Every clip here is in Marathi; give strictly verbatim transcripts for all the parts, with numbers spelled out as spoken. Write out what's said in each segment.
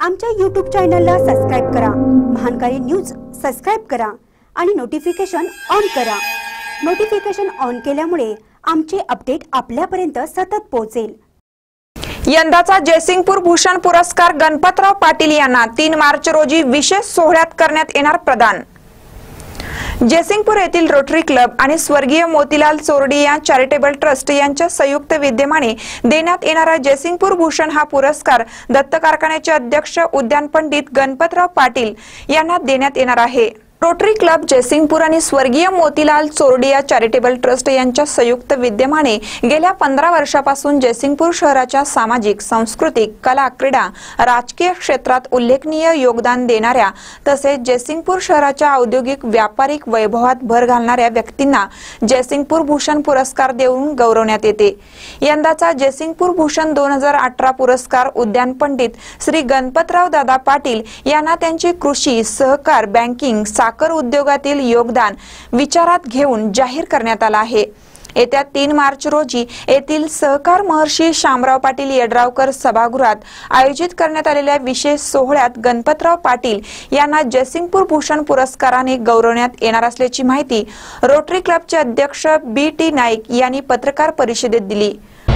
आमच्या यूट्यूब चॅनलला सबस्क्राइब करा, महानकारी न्यूज सबस्क्राइब करा आणि नोटिफिकेशन ऑन करा। नोटिफिकेशन ऑन केल्यामुळे आमचे अपडेट आपल्यापर्यंत सतत पोहोचेल। यंदाचा जयसिंगपूर भूषण पुरस्कार गणपतराव पाटील यांना तीन मार्च रोजी विशेष सोहळ्यात करण्यात येणार प्रदान। जयसिंगपूर येथील रोटरी क्लब आणि स्वर्गीय मोतीलाल चोरडी या चॅरिटेबल ट्रस्ट यांच्या संयुक्त विद्यमाने देण्यात येणारा जयसिंगपूर भूषण हा पुरस्कार दत्त कारखान्याचे अध्यक्ष उद्यान पंडित गणपतराव पाटील यांना देण्यात येणार आहे। रोटरी क्लब जयसिंगपूर आणि स्वर्गीय मोतीलाल चोरडी या चॅरिटेबल ट्रस्ट यांच्या संयुक्त विद्यमाने गेल्या पंधरा वर्षापासून जयसिंगपूर शहराच्या सामाजिक, सांस्कृतिक, कला, क्रीडा, राजकीय क्षेत्रात उल्लेखनीय योगदान देणाऱ्या तसेच जयसिंगपूर शहराच्या औद्योगिक व्यापारिक वैभवात भर घालणाऱ्या व्यक्तींना जयसिंगपूर भूषण पुरस्कार देऊन गौरवण्यात येते। यंदाचा जयसिंगपूर भूषण दोन हजार अठरा पुरस्कार उद्यान पंडित श्री गणपतराव दादा पाटील यांना त्यांचे कृषी, सहकार, बँकिंग, साखर उद्योगातील योगदान विचारात घेऊन जाहीर करण्यात आला आहे। येत्या तीन मार्च रोजी येथील सहकार महर्षी शामराव पाटील यड्रावकर सभागृहात आयोजित करण्यात आलेल्या विशेष सोहळ्यात गणपतराव पाटील यांना जयसिंगपूर भूषण पुरस्काराने गौरवण्यात येणार असल्याची माहिती रोटरी क्लबचे अध्यक्ष बी टी नाईक यांनी पत्रकार परिषदेत दिली।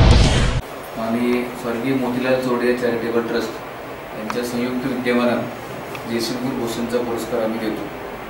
आणि स्वर्गीय मोतीलाल चोरडी चॅरिटेबल ट्रस्ट यांच्या संयुक्त विद्यमाने जयसिंगपूर भूषणचा पुरस्कार आम्ही देतो।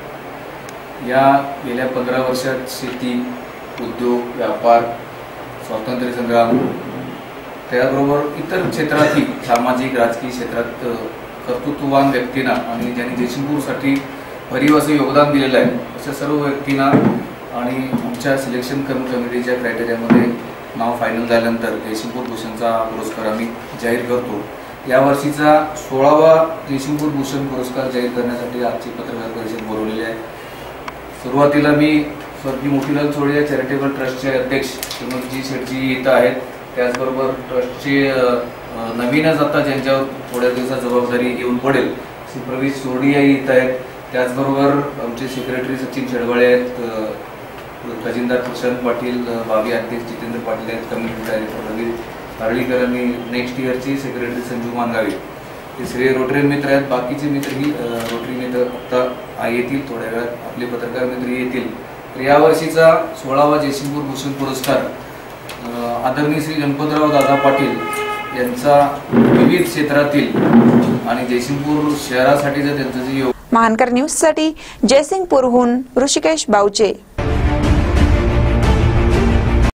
या गेल्या पंधरा वर्षात शेती, उद्योग, व्यापार, स्वातंत्र्य संग्राम त्याबरोबर इतर क्षेत्रातील सामाजिक, राजकीय क्षेत्रात कर्तृत्ववान व्यक्तींना आणि ज्यांनी जयसिंगपूरसाठी भरीव असं योगदान दिलेलं आहे अशा सर्व व्यक्तींना आणि आमच्या सिलेक्शन कमिटीच्या क्रायटेरियामध्ये नाव फायनल झाल्यानंतर जयसिंगपूर भूषणचा पुरस्कार आम्ही जाहीर करतो। या वर्षीचा सोळावा जयसिंगपूर भूषण पुरस्कार जाहीर करण्यासाठी आजची पत्रकार परिषद बोलवलेली आहे। सुरुवातीला मी स्वर्गीय मोतीलाल चोरडी या चॅरिटेबल ट्रस्टचे अध्यक्ष श्रीमती शेठजी इथं आहेत, त्याचबरोबर ट्रस्टचे नवीनच आता ज्यांच्यावर थोड्या दिवसात जबाबदारी येऊन पडेल श्री प्रवीण चोरडी इथं आहेत, त्याचबरोबर आमचे सेक्रेटरी सचिन शेडवाळे आहेत, खजिनदार प्रशांत पाटील, भावी अध्यक्ष जितेंद्र पाटील आहेत, कम्युनिटी डायरेक्टर रवी हरळीकर आणि नेक्स्ट इयरचे सेक्रेटरी संजू मानगावे, तिसरे रोटरी मित्र आहेत, बाकीचे मित्रही रोटरी मित्र आता येतील थोड्या वेळात, आपले पत्रकार मित्र येतील। तर या वर्षीचा सोळावा जयसिंगपूर भूषण पुरस्कार आदरणीय श्री गणपतराव दादा पाटील यांचा विविध क्षेत्रातील आणि जयसिंगपूर शहरासाठी जर त्यांचं जे महानकर न्यूज साठी जयसिंगपूरहून ऋषिकेश बावचे।